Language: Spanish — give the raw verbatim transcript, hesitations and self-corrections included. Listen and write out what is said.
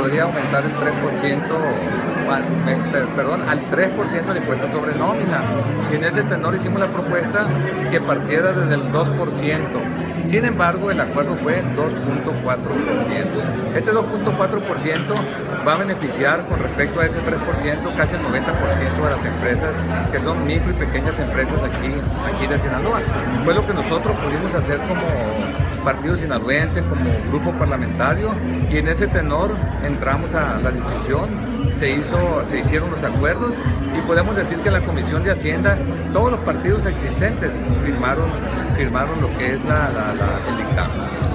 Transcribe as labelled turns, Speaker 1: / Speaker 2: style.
Speaker 1: podría aumentar el tres por ciento, perdón, al tres por ciento el impuesto sobre nómina. Y en ese tenor hicimos la propuesta que partiera desde el dos por ciento. Sin embargo, el acuerdo fue dos punto cuatro por ciento. Este dos punto cuatro por ciento va a beneficiar con respecto a ese tres por ciento casi el noventa por ciento de las empresas que son micro y pequeñas empresas aquí, aquí de Sinaloa. Fue lo que nosotros pudimos hacer como partido sinaloense, como grupo parlamentario, y en ese tenor entramos a la discusión, se, hizo, se hicieron los acuerdos y podemos decir que la Comisión de Hacienda, todos los partidos existentes firmaron, firmaron lo que es la, la, la, el dictamen.